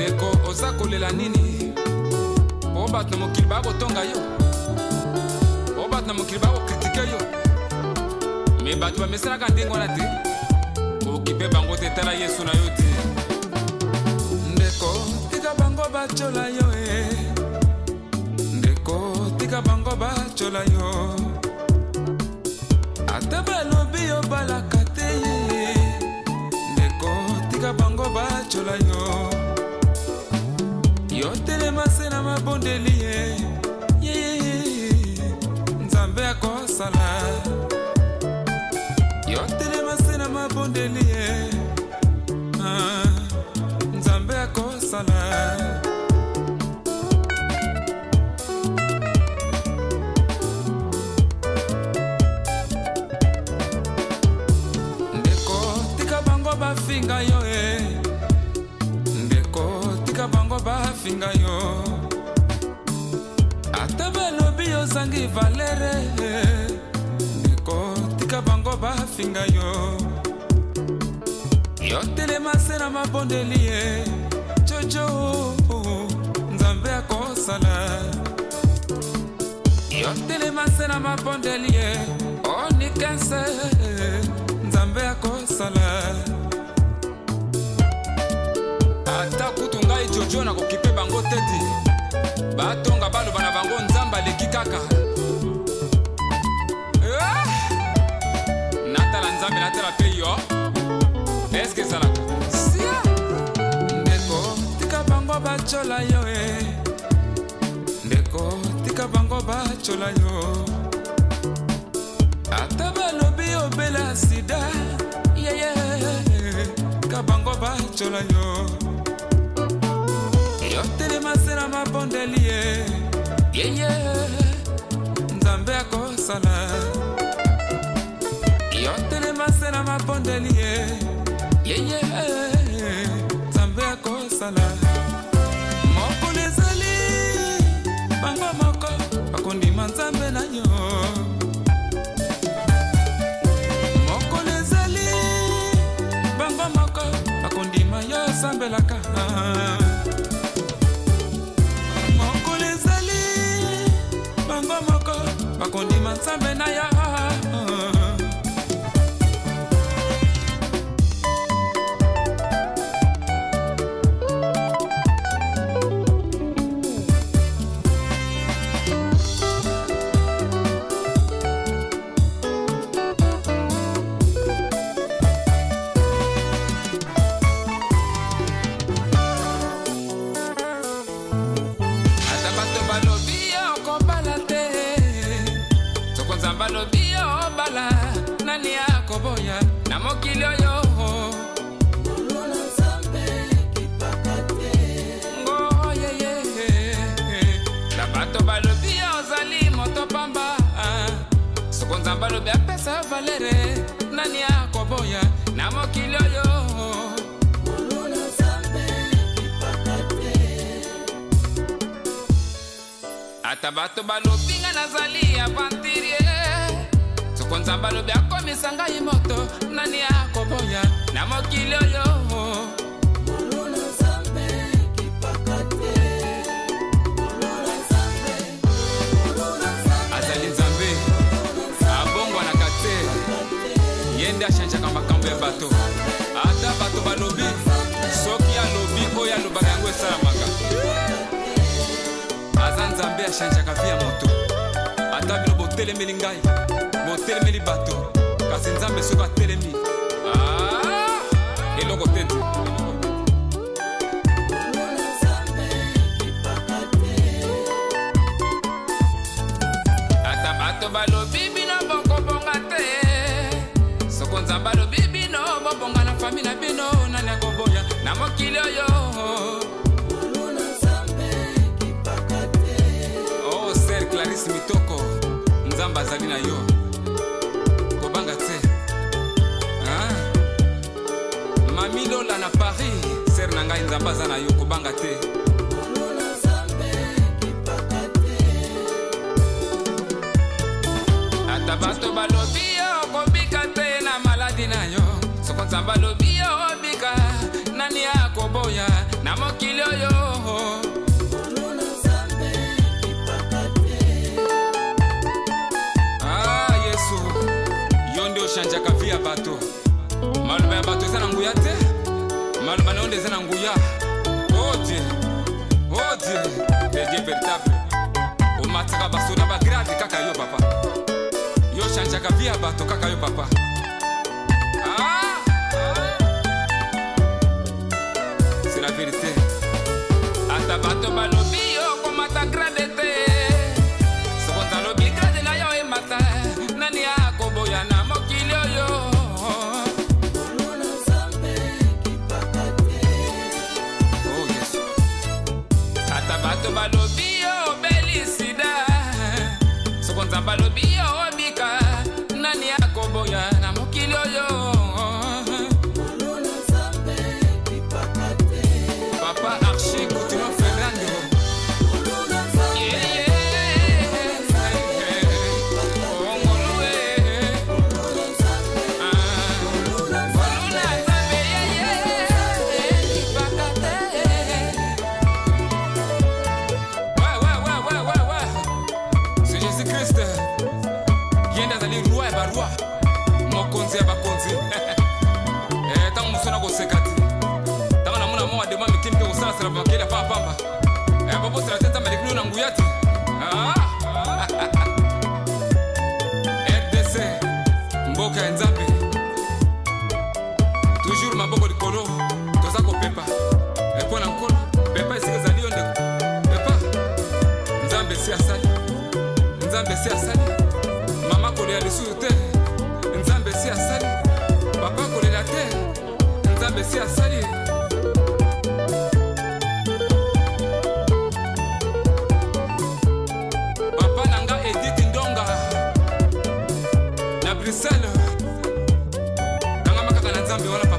Ndeko oza kolela nini? Obat na mokili babo tonga yo. Obat na mokili babo kritike yo. Me batu ba mesala ka ndengo na te. Okipe bango te tala Yesu na yo te. Ndeko tika bango ba chola yo Ndeko tika bango ba chola yo. Ataba lobi yo balakate Ndeko tika bango ba chola yo. Yo telema sena mabondeli Nzambe akosala. Yo telema sena mabondeli Nzambe akosala. Ndeko tika bango ba finga yo Ndeko tika bango ba finga yo. Ataba lobi yo zangi valere Ndeko tika bango ba finga yo. Yo telema sena mabondeli Jojo Nzambe akosala. Yo telema sena mabondeli Onikense Nzambe akosala. Ata kutunga Jojo na kokipe bango teti. Batonga balo bana bango Nzamba leki kaka. Natala Nzambe natala pe yo. Est-ce que ça la sia? Ndeko tika bango ba chola yo Ndeko tika bango ba chola yo. Ataba lobi obela sida tika bango ba chola yo. Yo telema sena mabondeli Nzambe akosala. Yo telema sena mabondeli Nzambe akosala. Moko nezali bango moko bakondima Nzambe na yo. Moko nezali bango moko bakondima yo sambelaka. Moko nezali bango moko bakondima Nzambe na yo. Nani akoboya na mokili oyo. Mulula Nzambe kipakate. Ngo La bato balobi ozali moto pamba. Soko Nzambe lobi apesa valere. Nani akoboya na mokili oyo. Mulula Nzambe kipakate. Ata bato balobi nga nazali avantirie. Soko Nzambe lobi akomisa ngai moto. Nani akoboya na mokili oyo. Mulula Nzambe kipakate. Mulula Nzambe. Azali Nzambe abongwa na kate. Yende achanjaka makambo ya bato. Ata bato balobi soki alobi oyo alobaka yango esalamaka. Aza Nzambe achanjaka vi ya moto. Ata bino botelemeli ngai botelemeli bato. Kasi Nzambe soki atelemi eloko tete. Ata bato balobi bino bokobonga te. Soko Nzambe alobi bino bobonga na fami na bino. Nani akoboya na mokili oyo. Oh Sir Clarisse Mitoko Nzambe azali na yo. Kobanga te Mami Lola na Paris. Ser na ngai Nzambe aza na yo. Kobanga te. Ata bato balobi yo kobika te na maladi na yo. Soko Nzambe alobi yo obika nani akoboya na mokili oyo. Ah Yesu, yo ndio shanjaka via bato. Maluba ya bato eza na nguya te, maluba na onde eza na nguya. Oh Dieu, oh Dieu, le Dieu véritable. Omataka basuna ba grade kaka yo papa. Yo shanjaka via bato kaka yo papa. C'est la vérité. Ata bato balobi yo komata grade te. Sokota lobi grade na yo emata. Nani akoboya na mokili oyo. Oh yes. Ata bato balobi yo belisida. Sokota balobi yo obika. Nani akoboya na mokili oyo. Papa Archie Coutinho Fernando. C'est Jésus-Christ. Yenda zali roi ba roi. Mokonzi ba konzi. Tant musona ko sekati. Mwa dema mitim ke usala sala makela pa pamba. Babo sala teta maliknu na nguyati. RDC Mboka Nzambe. Toujours maboko likolo. Toza ko pepa. Epona nkolo. Pepa isike zali onde. Pepa. Nzambe si asali. Nzambe si asali. Mama kolela lisuru te. Nzambe si asali. Papa kolela te. Nzambe si asali. Bruxelles, nanga makaka na Nzambe wana